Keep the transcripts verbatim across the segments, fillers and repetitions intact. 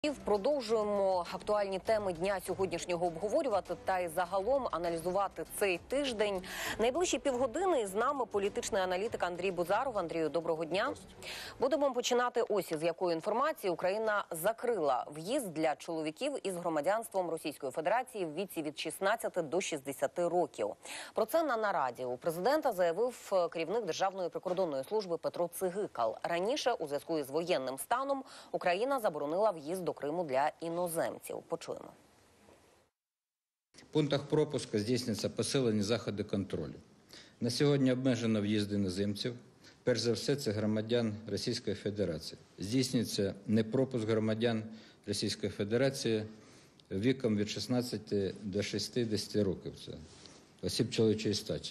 Продовжуємо актуальні теми дня сьогоднішнього обговорювати та й загалом аналізувати цей тиждень. Найближчі півгодини з нами політичний аналітик Андрій Бузаров. Андрію, доброго дня. Будемо починати ось із якої інформації. Україна закрила в'їзд для чоловіків із громадянством Російської Федерації в віці від шістнадцяти до шістдесяти років. Про це на нараді у президента заявив керівник Державної прикордонної служби Петро Цигикал. Раніше, у зв'язку із воєнним станом, Україна заборонила в'їзд до Криму для іноземців. Почуємо. В пунктах пропуску здійснюються посилені заходи контролю. На сьогодні обмежено в'їзд іноземців. Перш за все, це громадян Російської Федерації. Здійснюється непропуск громадян Російської Федерації віком від шістнадцяти до шістдесяти років. Це осіб чоловічої статі.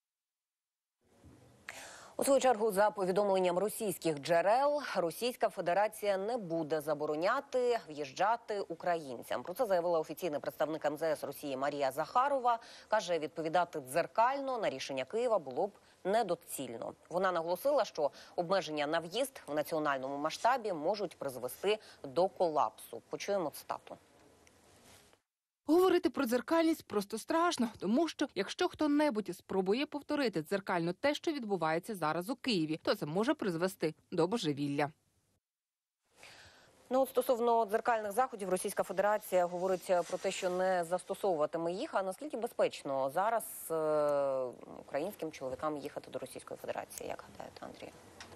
У свою чергу, за повідомленням російських джерел, Російська Федерація не буде забороняти в'їжджати українцям. Про це заявила офіційний представник ем зе ес Росії Марія Захарова. Каже, відповідати дзеркально на рішення Києва було б недоцільно. Вона наголосила, що обмеження на в'їзд в національному масштабі можуть призвести до колапсу. Почуємо цитату. Говорити про дзеркальність просто страшно, тому що якщо хто-небудь спробує повторити дзеркально те, що відбувається зараз у Києві, то це може призвести до божевілля. Ну, от стосовно дзеркальних заходів, Російська Федерація говорить про те, що не застосовуватиме їх. А наскільки безпечно зараз е українським чоловікам їхати до Російської Федерації? Як гадаєте, Андрій?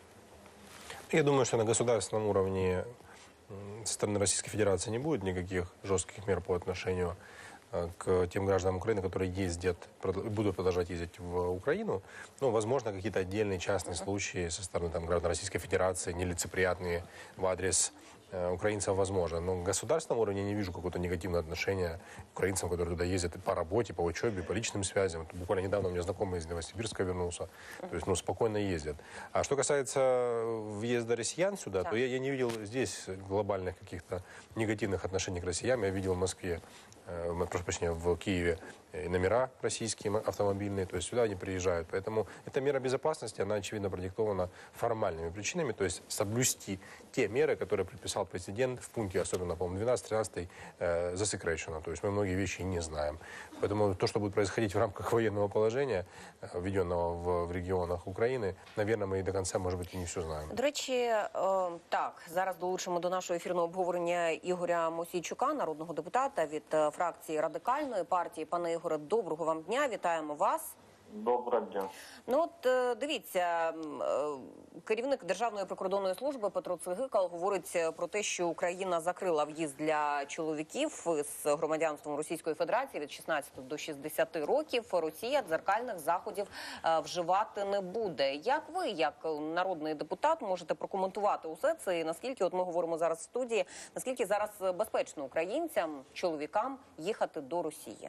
Я думаю, что на государственном уровне со стороны Российской Федерации не будет никаких жестких мер по отношению к тем гражданам Украины, которые ездят, будут продолжать ездить в Украину. Ну, возможно, какие-то отдельные частные случаи со стороны там, граждан Российской Федерации, нелицеприятные в адрес украинцев, возможно. Но на государственном уровне я не вижу какого-то негативного отношения к украинцам, которые туда ездят по работе, по учебе, по личным связям. Буквально недавно у меня знакомый из Новосибирска вернулся. То есть, ну, спокойно ездят. А что касается въезда россиян сюда, да. то я, я не видел здесь глобальных каких-то негативных отношений к россиянам. Я видел в Москве, э, прошу прощения, в Киеве номера российские автомобильные, то есть сюда они приезжают. Поэтому эта мера безопасности, она, очевидно, продиктована формальными причинами, то есть соблюсти те меры, которые предписал президент в пункте, особенно, по-моему, двенадцать-тринадцать, э, засекречено. То есть мы многие вещи не знаем. Поэтому то, что будет происходить в рамках военного положения, введенного в, в регионах України, наверное, ми і до кінця, може бути, і не все знаємо. До речі, о, так, зараз долучимо до нашого ефірного обговорення Ігоря Мосійчука, народного депутата від фракції Радикальної партії. Пане Ігоре, доброго вам дня, вітаємо вас. Доброго дня. Ну от дивіться, керівник Державної прикордонної служби Петро Цигикал говорить про те, що Україна закрила в'їзд для чоловіків з громадянством Російської Федерації від шістнадцяти до шістдесяти років. Росія дзеркальних заходів вживати не буде. Як ви, як народний депутат, можете прокоментувати усе це? І наскільки, от ми говоримо зараз в студії, наскільки зараз безпечно українцям, чоловікам їхати до Росії?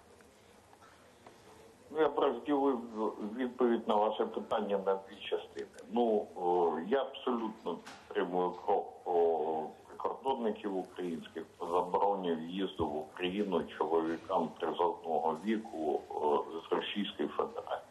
Я б розділив відповідь на ваше питання на дві частини. Ну, я абсолютно підтримую крок по прикордонників українських по забороні в'їзду в Україну чоловікам призовного віку з Російської Федерації.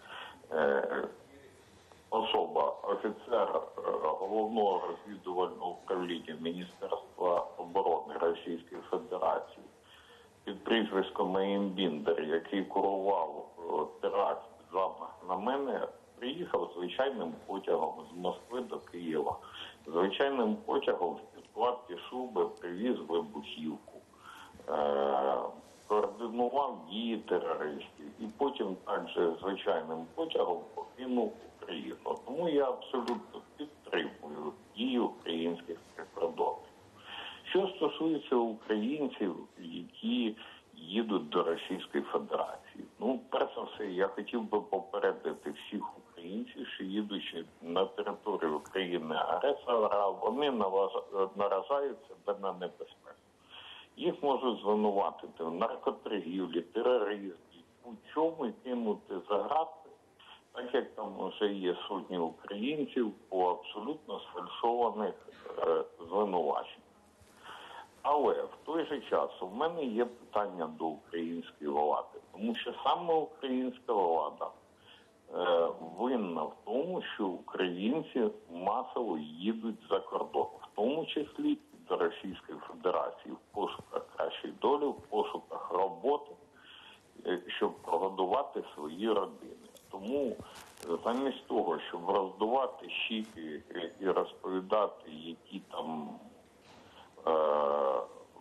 Особа, офіцер Головного розвідувального управління Міністерства оборони Російської Федерації під прізвиськом Еймбіндер, який курував теракт, замах на мене, приїхав звичайним потягом з Москви до Києва. Звичайним потягом в підкладці шуби привіз вибухівку, е координував дії терористів і потім також звичайним потягом покинув Україну. Тому я абсолютно підтримую дії українських прикордонників. Що стосується українців, які їдуть до Російської Федерації, ну, перш за все, я хотів би попередити всіх українців, що їдучи на територію країни-агресора, вони наражають себе на небезпеку. Їх можуть звинуватити в наркоторгівлі, тероризмі, у чому й кинути за грати, так як там вже є сотні українців по абсолютно сфальшованих е, звинувачень. Але в той же час у мене є питання до української влади, тому що саме українська влада е, винна в тому, що українці масово їдуть за кордон, в тому числі до Російської Федерації в пошуках кращої долі, в пошуках роботи, щоб прогодувати свої родини. Тому замість того, щоб роздувати щіки і розповідати, які там е-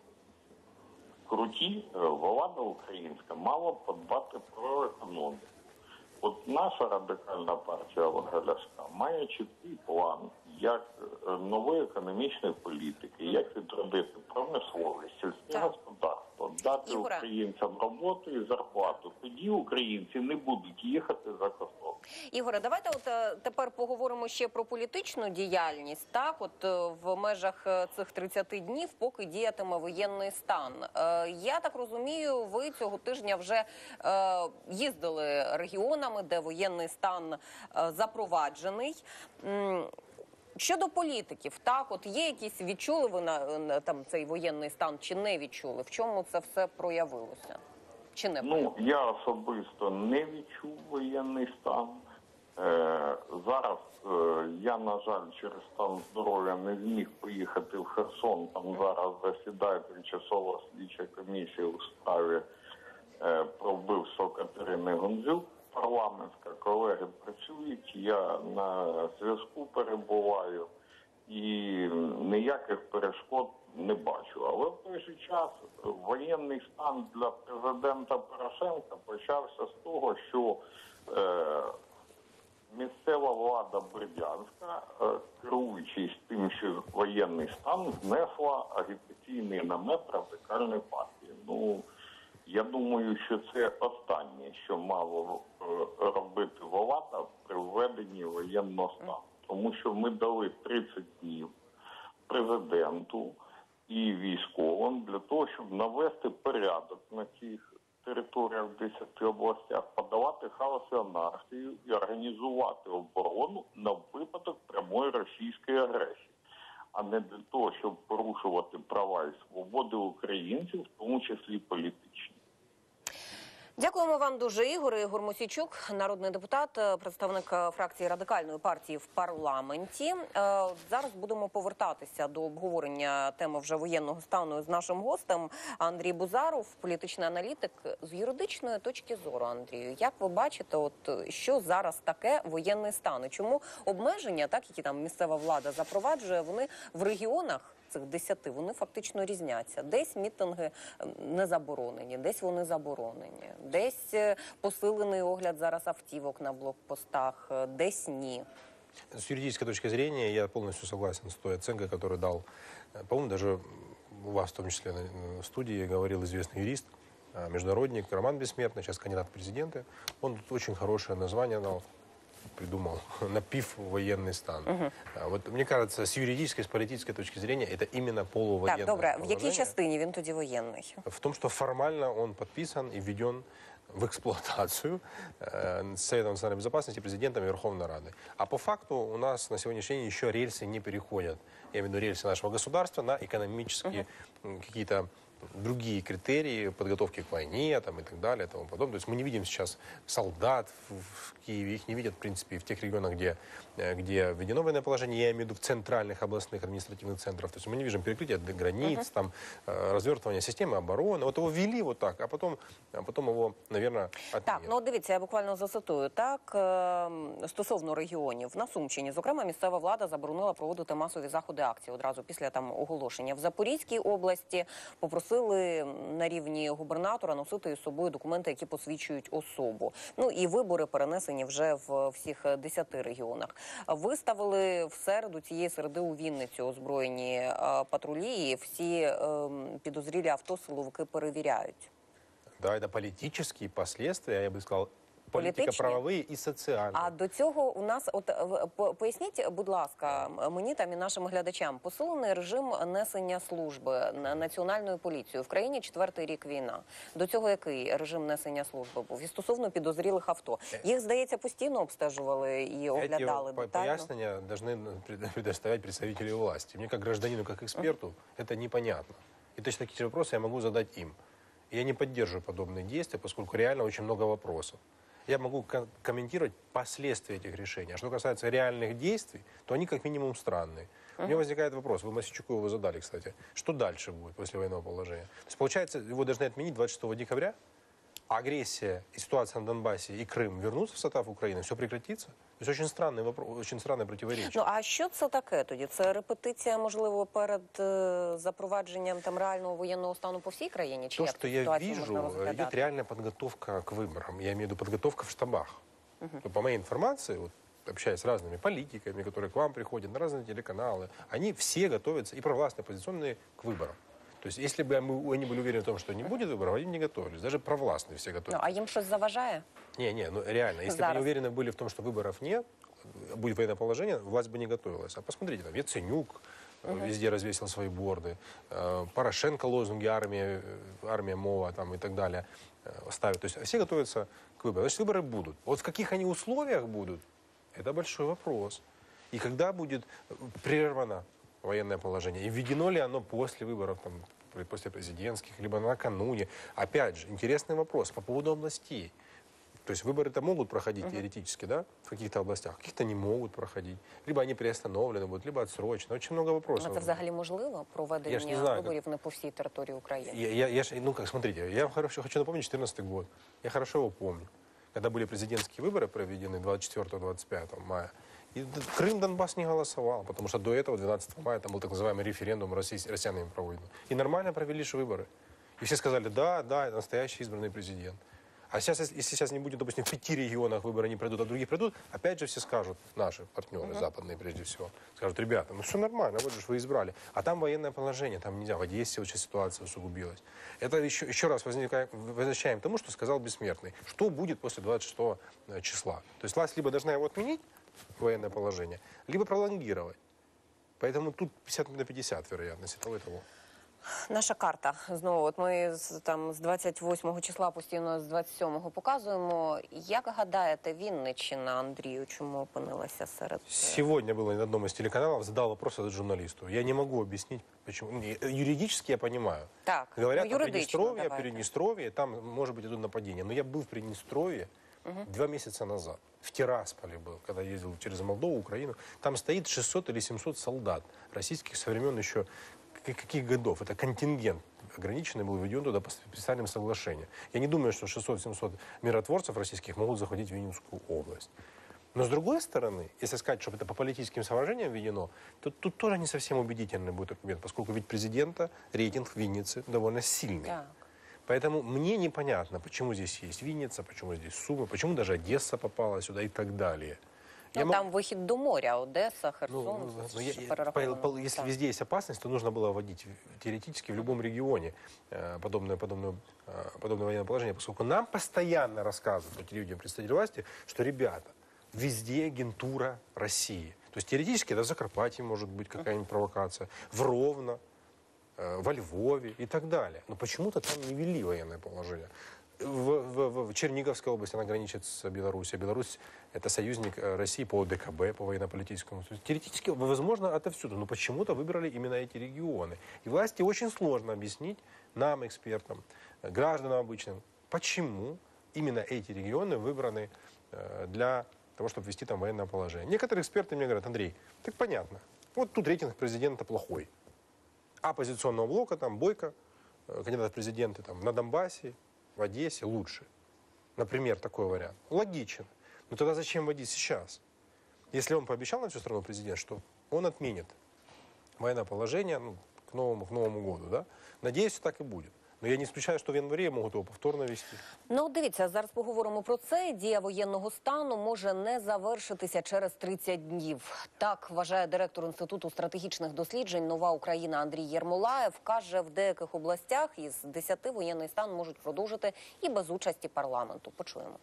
круті, влада українська мала б подбати про економіку. От наша радикальна партія Олега Ляшка має чіткий план, як нової економічної політики, як відродити промисловість, сільське господарство, дати Ігоре. українцям роботу і зарплату. Тоді українці не будуть їхати за кордон. Ігоре, давайте от е, тепер поговоримо ще про політичну діяльність. Так, от е, в межах е, цих тридцяти днів, поки діятиме воєнний стан. Е, я так розумію, ви цього тижня вже е, їздили регіонами, де воєнний стан е, запроваджений. М, Щодо політиків, так, от є якісь, відчули ви на, на там цей воєнний стан чи не відчули? В чому це все проявилося? Чи не проявилося? Ну, я особисто не відчув воєнний стан. Е, зараз е, я, на жаль, через стан здоров'я не зміг поїхати в Херсон. Там зараз засідає тимчасова слідча комісія у справі е, про вбивство Катерини Гундзюк. Парламентська, колеги працюють, я на зв'язку перебуваю і ніяких перешкод не бачу. Але в той же час воєнний стан для президента Порошенка почався з того, що е, місцева влада Бердянська, е, керуючись тим, що воєнний стан, знесла агітаційний намет радикальної партії. Ну, я думаю, що це останнє, що мало робити влада при введенні воєнного стану. Тому що ми дали тридцять днів президенту і військовим для того, щоб навести порядок на цих територіях в десяти областях, подавати хаос і анархію і організувати оборону на випадок прямої російської агресії, а не для того, щоб порушувати права і свободи українців, в тому числі політичні. Дякуємо вам дуже, Ігор. Ігор Мосійчук, народний депутат, представник фракції Радикальної партії в парламенті. Зараз будемо повертатися до обговорення теми вже воєнного стану з нашим гостем. Андрій Бузаров, політичний аналітик. З юридичної точки зору, Андрію, як ви бачите, от що зараз таке воєнний стан? І чому обмеження, так, які там місцева влада запроваджує, вони в регіонах цих десяти, вони фактично різняться. Десь мітинги не заборонені, десь вони заборонені, десь посилений огляд зараз автівок на блокпостах, десь ні. С юридической точки зрения я полностью согласен с той оценкой, которую дал, по-моему, даже у вас, в том числе на студии, говорил известный юрист, международник Роман Бессмертный, сейчас кандидат в президенты. Он тут очень хорошее название дал, придумал, напив военный стан. Угу. Вот мне кажется, с юридической, с политической точки зрения, это именно полувоенное Так, добре, положение. в якій частині він тоді воєнний? В том, что формально он подписан и введен в эксплуатацию э, Советом национальной безопасности, президентом и Верховной Рады. А по факту у нас на сегодняшний день еще рельсы не переходят. Я имею в виду рельсы нашего государства на экономические uh-huh. какие-то другие критерии подготовки к войне там, и так далее и тому подобное. То есть мы не видим сейчас солдат в, в Киеве, их не видят, в принципе, в тех регионах, где, где введено военное положение, я имею в виду в центральных областных административных центрах. То есть мы не видим перекрытия границ, uh-huh. там, развертывания системы обороны. Вот его ввели вот так, а потом, а потом его, наверное, отменят. Так, ну дивіться, я буквально зацитую. Так, стосовно регіонів, на Сумщині, зокрема, місцева влада заборонила проводити масові заходи акції одразу після там оголошення. В Запорізькій області попросили на рівні губернатора носити із собою документи, які посвідчують особу. Ну і вибори перенесені вже в всіх десяти регіонах. Виставили в середу цієї середи у Вінницю озброєні е, патрулі, і всі е, підозрілі авто силовики перевіряють. Да, это политические последствия, я бы сказал, політико-правові і соціальні. А до цього у нас, от поясніть, будь ласка, мені там і нашим глядачам, посилений режим несення служби національною поліцією. В країні четвертий рік війна. До цього який режим несення служби був? І стосовно підозрілих авто. Їх, здається, постійно обстежували і оглядали Эти детально. пояснения должны предоставлять представители власти. Мне как гражданину, как эксперту, это непонятно. И точно такие же вопросы я могу задать им. И я не поддерживаю подобные действия, поскольку реально очень много вопросов. Я могу комментировать последствия этих решений. А что касается реальных действий, то они как минимум странные. У меня возникает вопрос, вы Мосичуку его задали, кстати, что дальше будет после военного положения? То есть, получается, его должны отменить двадцать шестого декабря, а агрессия и ситуация на Донбассе и Крым вернутся в состав Украины, все прекратится? То есть очень странный вопрос, очень странное противоречие. Ну, а що це таке тоді? Це репетиція, можливо, перед е, запровадженням там реального воєнного стану по всій країні? Чи То, як что цю я ситуацію вижу, можна розглядати? идет реальная подготовка к выборам. Я имею в виду подготовка в штабах. Ну, по моей информации, вот, общаясь с разными политиками, которые к вам приходят на разные телеканалы, они все готовятся, и провластные, и оппозиционные, к выборам. То есть, если бы мы, они были уверены в том, что не будет выборов, они не готовились. Даже провластные все Ну, готовились. а їм щось заважає? Не, не, ну реально, если бы Зараз. они уверены были в том, что выборов нет, будет военное положение, власть бы не готовилась. А посмотрите, там Яценюк uh-huh. везде развесил свои борды, Порошенко лозунги «Армия, армия МОВА» там, и так далее ставит. То есть все готовятся к выборам. Значит, выборы будут. Вот в каких они условиях будут, это большой вопрос. И когда будет прервано военное положение, и введено ли оно после выборов, там, после президентских, либо накануне. Опять же, интересный вопрос по поводу областей. То есть выборы-то могут проходить uh-huh. теоретически, да, в каких-то областях, в каких-то не могут проходить. Либо они приостановлены будут, либо отсрочены. Очень много вопросов. А це взагалі можливо, проведення Я ж не знаю, виборів не по всій території України? Я, я, я, ж- ну как, смотрите, я хорошо, хочу напомнить четырнадцатый год. Я хорошо его помню. Когда были президентские выборы проведены двадцать четвёртого — двадцать пятого мая. И д- Крым, Донбасс не голосовал, потому что до этого, двенадцатого мая, там был так называемый референдум россиян- россиянами проводен. И нормально провели же выборы. И все сказали, да, да, это настоящий избранный президент. А сейчас, если сейчас не будет, допустим, в пяти регионах выборы не пройдут, а в других пройдут, опять же все скажут, наши партнеры uh-huh. западные прежде всего, скажут, ребята, ну все нормально, вот же вы избрали. А там военное положение, там нельзя, в Одессе вот сейчас ситуация усугубилась. Это еще, еще раз возникаем, возвращаем к тому, что сказал Бессмертный. Что будет после двадцать шестого числа? То есть власть либо должна его отменить, военное положение, либо пролонгировать. Поэтому тут пятьдесят на пятьдесят вероятность того и того. Наша карта. Знову, от ми з, там, з двадцять восьмого числа постійно з двадцять сьомого показуємо. Як гадаєте, Вінниччина, Андрію, чому опинилася серед... Сегодня было на одном из телеканалов, задал вопрос этот журналисту. Я не могу объяснить, почему. Ну, юридически я понимаю. Так, Говорят, ну, там юридично Приднестровье, давайте. Приднестровье, там может быть идут нападения. Но я был в Приднестровье угу. два месяца назад. В Тирасполе был, когда ездил через Молдову, Украину. Там стоит шестьсот или семьсот солдат российских со времен еще каких годов. Это контингент ограниченный был введен туда по специальным соглашениям. Я не думаю, что шестьсот-семьсот миротворцев российских могут захватить Винницкую область. Но с другой стороны, если сказать, что это по политическим соображениям введено, то тут тоже не совсем убедительный будет аргумент, поскольку ведь президента рейтинг Винницы довольно сильный. Так. Поэтому мне непонятно, почему здесь есть Винница, почему здесь Сумы, почему даже Одесса попала сюда и так далее. Ну, Я там мог- вихід до моря, Одеса, Херсон, Ну, ну, це ну, ж я- я- перераховано. по- по- если Так. везде есть опасность, то нужно было вводить теоретически в любом регионе э, подобное, подобное, э, подобное военное положение, поскольку нам постоянно рассказывают эти люди, представители власти, что, ребята, везде агентура России. То есть теоретически это в Закарпатье может быть какая-нибудь провокация, в Ровно, э, во Львове и так далее. Но почему-то там не ввели военное положение. В, в- в Черниговской области она граничит с Беларусью. Беларусь – это союзник э, России по ОДКБ, по военно-политическому. То есть теоретически, возможно, отовсюду, но почему-то выбрали именно эти регионы. И власти очень сложно объяснить нам, экспертам, э, гражданам обычным, почему именно эти регионы выбраны э, для того, чтобы ввести там военное положение. Некоторые эксперты мне говорят, Андрей, так понятно, вот тут рейтинг президента плохой. А оппозиционного блока, там, Бойко, э, кандидат в президенты там, на Донбассе, в Одессе лучше. Например, такой вариант. Логичен. Но тогда зачем вводить сейчас? Если он пообещал на всю страну президент, что он отменит военное положение ну, к, новому, к Новому году, да? Надеюсь, так и будет. Но я не исключаю, что в январе могут его повторно ввести. Ну, дивіться, зараз поговоримо про це. Дія воєнного стану може не завершитися через тридцять днів. Так вважає директор Інституту стратегічних досліджень «Нова Україна» Андрій Єрмолаєв. Каже, в деяких областях із десяти воєнний стан можуть продовжити і без участі парламенту. Почуємо.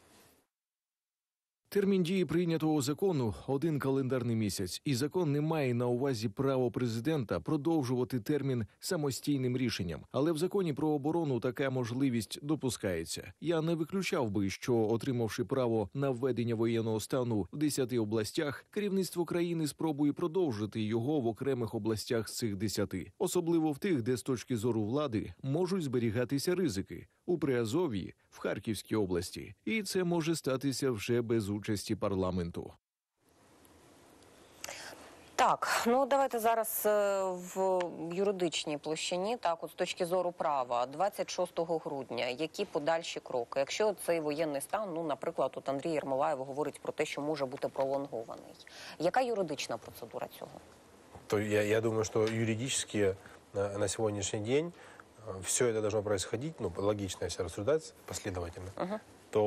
Термін дії прийнятого закону – один календарний місяць, і закон не має на увазі право президента продовжувати термін самостійним рішенням. Але в законі про оборону така можливість допускається. Я не виключав би, що, отримавши право на введення воєнного стану в десяти областях, керівництво країни спробує продовжити його в окремих областях з цих десяти. Особливо в тих, де з точки зору влади можуть зберігатися ризики. У Приазов'ї, в Харківській області. І це може статися вже без участі парламенту. Так, ну давайте зараз е, в юридичній площині, так, от з точки зору права, двадцять шостого грудня, які подальші кроки? Якщо цей воєнний стан, ну, наприклад, от Андрій Єрмолаєв говорить про те, що може бути пролонгований. Яка юридична процедура цього? То я, я думаю, что юридически на, на сегодняшний день все это должно происходить, ну, логично, если рассуждать последовательно, Мгм.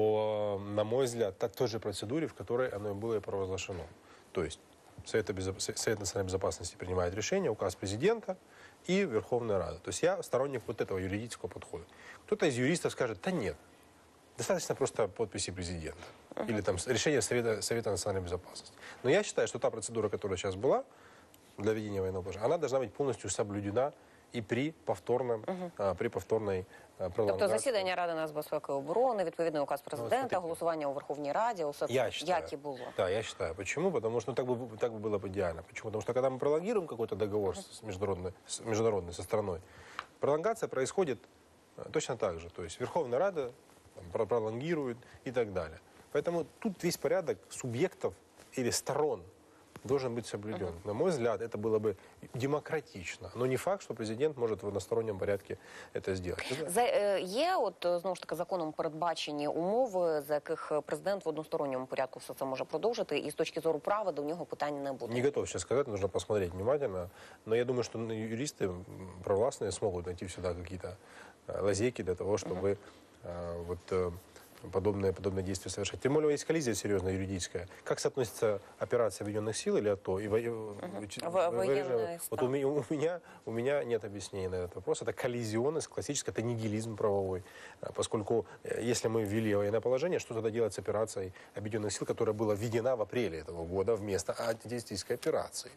то, на мой взгляд, так той же процедуре, в которой оно и было и провозглашено. То есть Совет, безо- Совет национальной безопасности принимает решение, указ президента и Верховная Рада. То есть я сторонник вот этого юридического подхода. Кто-то из юристов скажет, да нет, достаточно просто подписи президента. Или там с- решение Совета, Совета национальной безопасности. Но я считаю, что та процедура, которая сейчас была для ведения военного положения, она должна быть полностью соблюдена и при повторном, а, при повторной а, Тобто пролонгации. засідання Ради нацбезпеки і оборони, відповідний указ президента, смотрите. голосування у Верховній Раді, усе це, Я считаю. як і було. Да, я считаю. Почему? Потому что ну, так, бы, так бы было бы идеально. Почему? Потому что когда мы пролонгируем какой-то договор с международной, с международной со страной, пролонгация происходит э, точно так же. То есть Верховная Рада там, про- пролонгирует и так далее. Поэтому тут весь порядок субъектов или сторон должен быть соблюден. На мой взгляд, это было бы демократично. Но не факт, что президент может в одностороннем порядке это сделать. Вы знаете, За, е, є от е, знову ж таки законом передбачені умови, за яких президент в односторонньому порядку все це може продовжити, і з точки зору права до нього питань не буде. Не готов сейчас сказать, нужно посмотреть внимательно. Но я думаю, что ну, юристы м, провластные смогут найти всегда какие-то э, лазейки для того, чтобы э, вот э, подобные, подобные действия совершать. Тем более есть коллизия серьезная юридическая. Как соотносится операция Объединенных сил или АТО? И во- э, Во- вы- военный вы- Вот стан. у меня, у, меня, у меня нет объяснения на этот вопрос. Это коллизионность, классическая, это нигилизм правовой. А, Поскольку э, если мы ввели военное положение, что тогда делать с операцией Объединенных сил, которая была введена в апреле этого года вместо антитеррористической операции?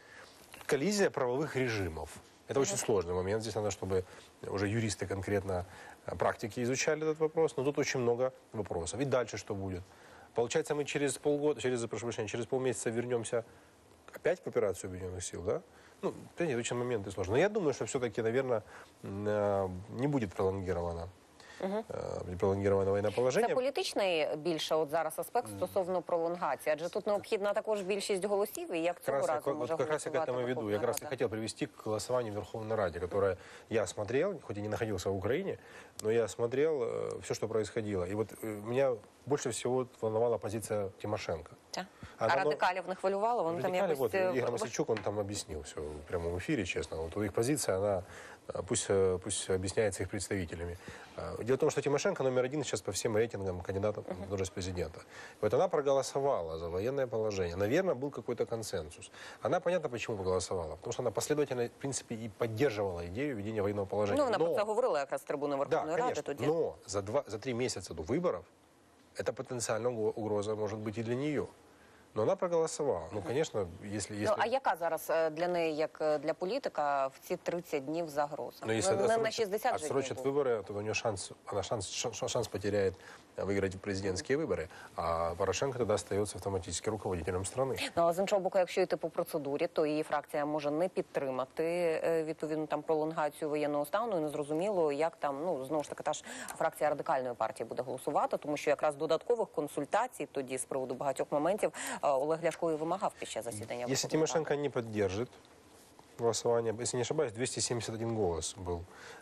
Коллизия правовых режимов. Это очень сложный момент. Здесь надо, чтобы уже юристы конкретно э, практики изучали этот вопрос. Но тут очень много вопросов. И дальше что будет? Получается, мы через полгода, через, прошу прощения, через полмесяца вернемся опять к операции Объединенных сил, да? Ну, да нет, очень моменты сложные. Но я думаю, что все-таки, наверное, не будет пролонгировано, э, пролонгировано военное положение. Це політичний більше от зараз аспект стосовно пролонгації, адже тут необхідна також більшість голосів, і як Как цього раз, я- разу вот може как раз я к голосувати этому веду. Я Верховна как раз и Рада. хотел привести к голосованию в Верховной Раде, которое я смотрел, хоть и не находился в Украине, но я смотрел все, что происходило. И вот э, меня больше всего волновала позиция Тимошенко. Так. Она, А ну, радикалів не хвилювало? Вони там Радикали, якось... вот, е, Игорь Масичук, он там объяснил все в прямом эфире, честно. Вот их позиция, она э, пусть, э, пусть объясняется их представителями. Э, Дело в том, что Тимошенко номер один сейчас по всем рейтингам кандидатов на должность президента. Вот она проголосовала за военное положение. Наверное, был какой-то консенсус. Она, понятно, почему проголосовала. Потому что она последовательно, в принципе, и поддерживала идею введения военного положения. Ну, вона про Но- це говорила якраз з трибуни да, Верховної Ради конечно. тоді. Но за, два, за три месяца до выборов это потенциальная угро- угроза может быть и для нее. Но она проголосовала. Ну, конечно, если... если... Ну, а яка зараз е, для неї, як е, для політика, в ці тридцять днів загроза? Но если Ну, не на отсрочат- шістдесят же днів отсрочат було. выборы, то у нее шанс, она шанс, шанс, шанс потеряет э, выиграть президентские выборы, а Порошенко тогда остается автоматически руководителем страны. Ну, але з іншого боку, якщо йти по процедурі, то її фракція може не підтримати е, відповідно там пролонгацію воєнного стану. І незрозуміло, як там, ну, знову ж таки, та ж фракція радикальної партії буде голосувати, тому що якраз додаткових консультацій тоді з приводу багатьох моментів е, Олег Ляшко і вимагав під час засідання. Если Верховної Тимошенко не поддержит голосование, если не ошибаюсь, двести семьдесят один голос был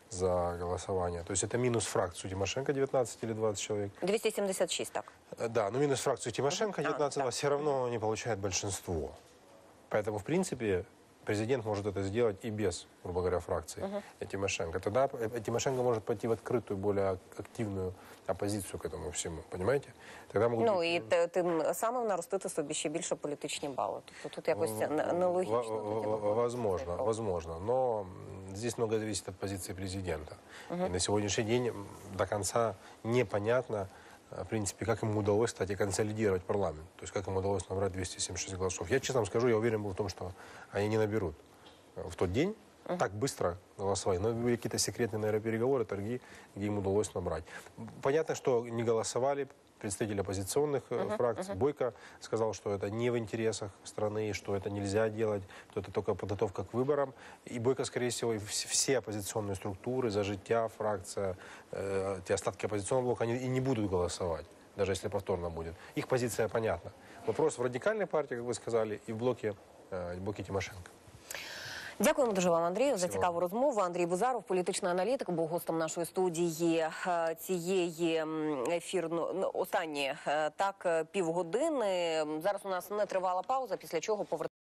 за голосование. То есть это минус фракцию Тимошенко девятнадцать или двадцать человек. Ради. двісті сімдесят шість, так. Э, Да, но минус фракцию Тимошенко А, девятнадцать, да. все равно не получает большинство. Поэтому, в принципе, президент может это сделать и без, грубо говоря, фракции Тимошенко. Тогда э, Тимошенко может пойти в открытую, более активную оппозицию к этому всему, понимаете? Тогда могут... Ну і те- тим самим наростити собі ще більше політичні бали. Тобто тут якось це не- нелогічно. Во- во- тоді во- виходить. Возможно, Цей крок. возможно. Но м, здесь много зависит от позиции президента. И на сегодняшний день м, до конца непонятно, э, в принципе, как ему удалось, кстати, консолидировать парламент. То есть как ему удалось набрать двести семьдесят шесть голосов. Я честно вам скажу, я уверен был в том, что они не наберут э, в тот день так быстро голосовали. Но были какие-то секретные, наверное, переговоры, торги, где им удалось набрать. Понятно, что не голосовали представители оппозиционных э, фракций. Бойко сказал, что это не в интересах страны, что это нельзя делать, что это только подготовка к выборам. И Бойко, скорее всего, и вс- все оппозиционные структуры, «За життя», фракция, э, те остатки оппозиционного блока, они и не будут голосовать, даже если повторно будет. Их позиция понятна. Вопрос в радикальной партии, как вы сказали, и в блоке э, Боки Тимошенко. Дякуємо дуже вам, Андрію, за Всього. цікаву розмову. Андрій Бузаров, політичний аналітик, був гостем нашої студії е, цієї м, ефірно ну, останні е, так півгодини. Зараз у нас не тривала пауза, після чого повертаємо.